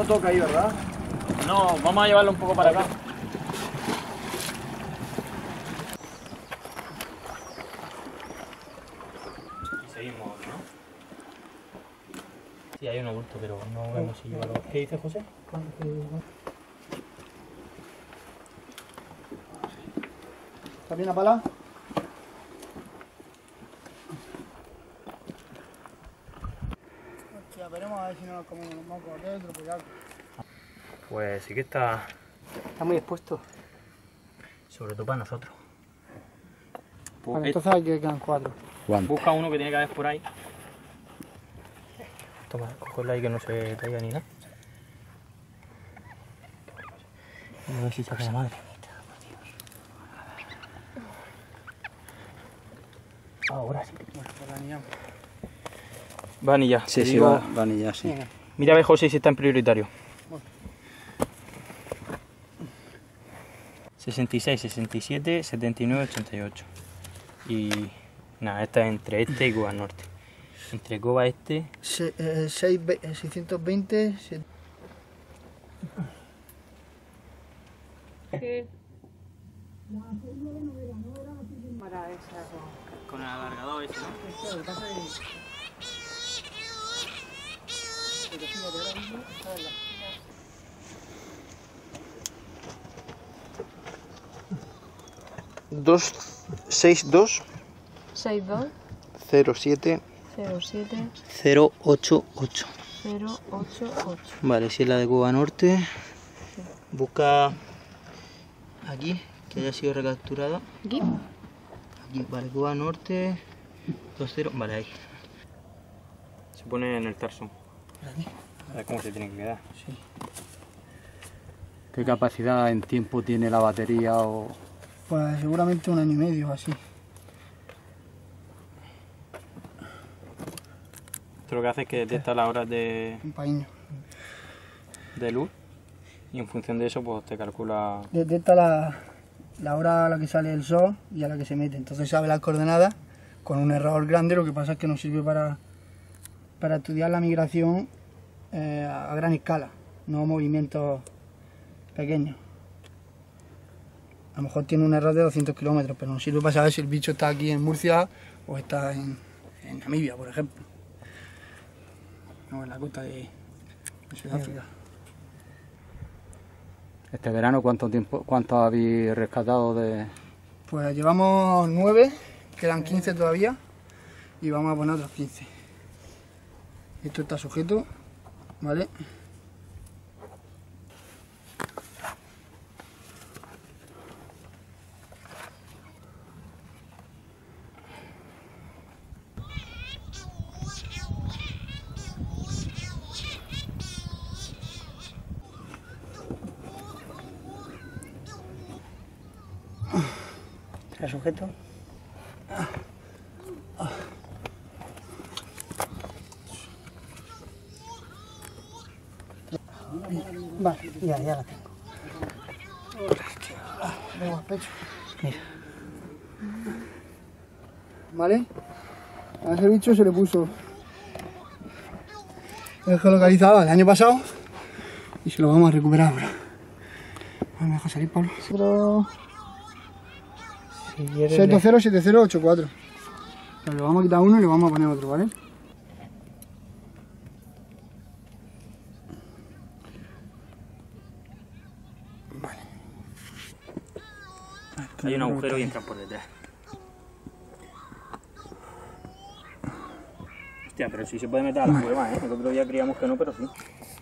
toca ahí, ¿verdad? No, vamos a llevarlo un poco para acá. Y seguimos, ¿no? Sí, hay un bulto, pero no vemos si lleva los... ¿Qué dice José? ¿Está bien la pala? Hostia, veremos a ver si no nos comemos los mocos dentro, pues ya. Pues sí que está muy expuesto. sobre todo para nosotros. Vale, entonces aquí quedan 4. Busca uno que tiene que haber por ahí. Toma, cógelo ahí que no se caiga ni nada. A ver si saca la madre. Ahora sí. Bueno, pues la niñamos. Va anilla. Sí, te sí, digo- va anilla, sí. Venga. Mira a ver, José, si está en prioritario. Bueno. 66, 67, 79, 88. Y nada, esta es entre este y Cuba Norte. Entre Cuba Este. 620. Para esa Con el alargador ese, ¿no? Dos, 62 62 07 07 088. 088. Vale, si es la de Cuba Norte, busca aquí, que haya sido recapturada. Aquí. Aquí, vale, Cuba Norte 20, vale, ahí. Se pone en el tarsón. A ver cómo se tiene que quedar. Sí. ¿Qué capacidad en tiempo tiene la batería? O... Pues seguramente 1 año y medio o así. Esto lo que hace es que detecta las horas de Un paíño. luz y en función de eso pues te calcula... Detecta la hora a la que sale el sol y a la que se mete. Entonces sabe las coordenadas con un error grande. Lo que pasa es que nos sirve para estudiar la migración a gran escala, no movimientos pequeños. A lo mejor tiene un error de 200 kilómetros, pero nos sirve para saber si el bicho está aquí en Murcia o está en Namibia, por ejemplo. O en la costa de Sudáfrica. Este verano, ¿cuánto habéis rescatado de...? Pues llevamos 9, quedan 15 todavía y vamos a poner otros 15. Esto está sujeto, ¿vale? ¿Está sujeto? Vale, ya la tengo. Tengo el pecho. Mira. ¿Vale? A ese bicho se le puso el geolocalizador el año pasado y se lo vamos a recuperar ahora. ¿Me deja salir, Pablo? 707084. Le vamos a quitar uno y le vamos a poner otro, ¿vale? Hay un agujero y entran por detrás. Hostia, pero sí se puede meter a la cueva, ¿eh? El otro día creíamos que no, pero sí.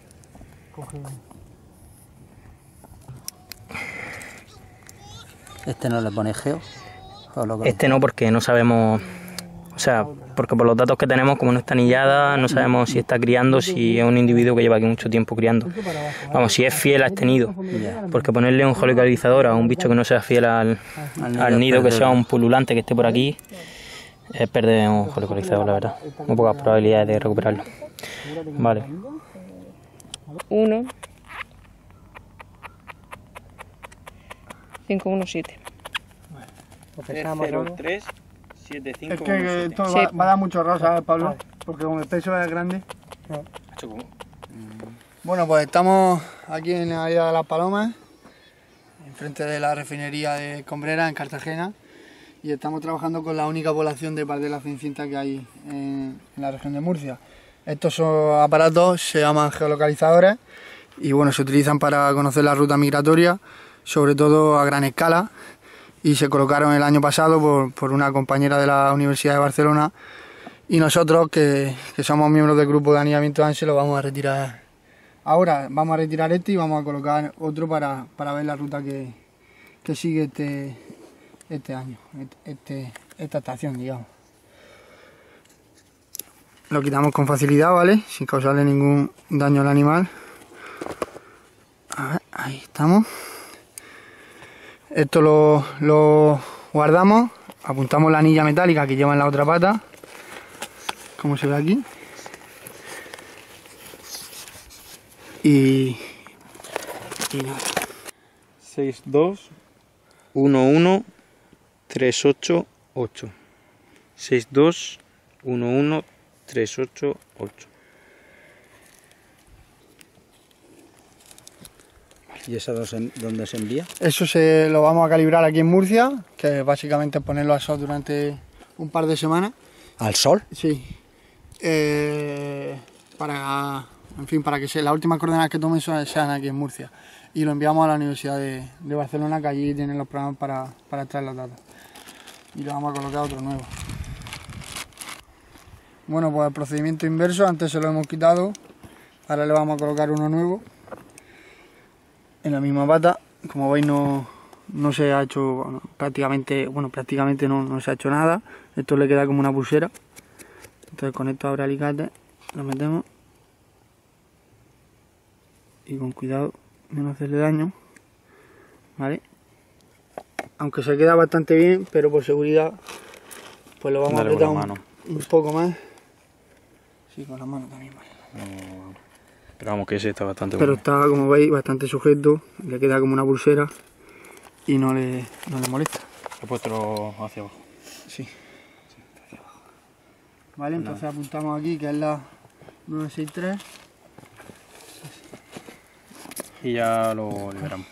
Este no le pone geo. O lo que- Este no, porque no sabemos... O sea, porque por los datos que tenemos, como no está anillada, no sabemos si está criando, si es un individuo que lleva aquí mucho tiempo criando. Vamos, si es fiel a este nido. Porque ponerle un geolocalizador a un bicho que no sea fiel al nido, que sea un pululante que esté por aquí, es perder un geolocalizador, la verdad. Muy pocas probabilidades de recuperarlo. Vale. 1 517. 03 75 Es que esto va a dar mucho error, ¿sabes, Pablo? Porque con el peso es grande. Bueno, pues estamos aquí en la Isla de las Palomas, enfrente de la refinería de Combrera, en Cartagena, y estamos trabajando con la única población de pardela cenicienta que hay en la región de Murcia. Estos son aparatos, se llaman geolocalizadores, y bueno, se utilizan para conocer la ruta migratoria, sobre todo a gran escala, y se colocaron el año pasado por una compañera de la Universidad de Barcelona, y nosotros, que somos miembros del grupo de anillamiento ANSE, lo vamos a retirar. Ahora vamos a retirar este y vamos a colocar otro para ver la ruta que sigue este año, esta estación, digamos. Lo quitamos con facilidad, ¿vale? Sin causarle ningún daño al animal. A ver, ahí estamos. Esto lo guardamos, apuntamos la anilla metálica que lleva en la otra pata, como se ve aquí. Y nada. 6211388. 6211388. ¿Y eso dónde se envía? Eso lo vamos a calibrar aquí en Murcia, que básicamente es ponerlo al sol durante un par de semanas. ¿Al sol? Sí. Para que las últimas coordenadas que tomen sean aquí en Murcia. Y lo enviamos a la Universidad de Barcelona, que allí tienen los programas para extraer los datos. Y le vamos a colocar otro nuevo. Bueno, pues el procedimiento inverso, antes se lo hemos quitado, ahora le vamos a colocar uno nuevo. En la misma pata, como veis no se ha hecho, prácticamente no se ha hecho nada. Esto le queda como una pulsera. Entonces con esto ahora alicate lo metemos. Y con cuidado de no hacerle daño, ¿vale? Aunque se queda bastante bien, pero por seguridad pues lo vamos a apretar un poco más. Sí, con la mano también, vale. Pero vamos, que ese está bastante pero bueno. está, como veis, bastante sujeto, le queda como una pulsera y no le molesta. He puesto hacia abajo. Sí. Hacia abajo. Vale, entonces apuntamos aquí que es la 963. Y ya lo liberamos.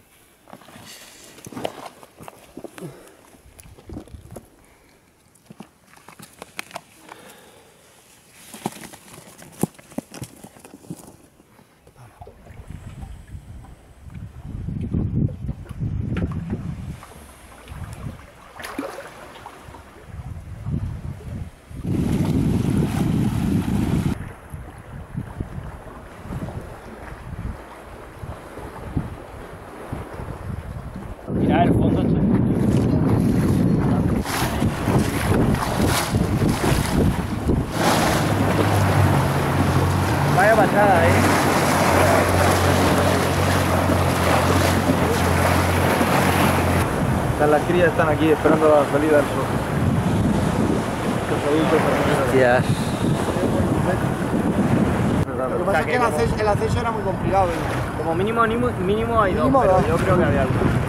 Mira el fondo. Vaya pasada, Las crías están aquí esperando la salida del sol. Hostias. Lo que pasa es que el acceso era muy complicado. Como mínimo hay dos, Mínimo pero dos. yo creo que había algo.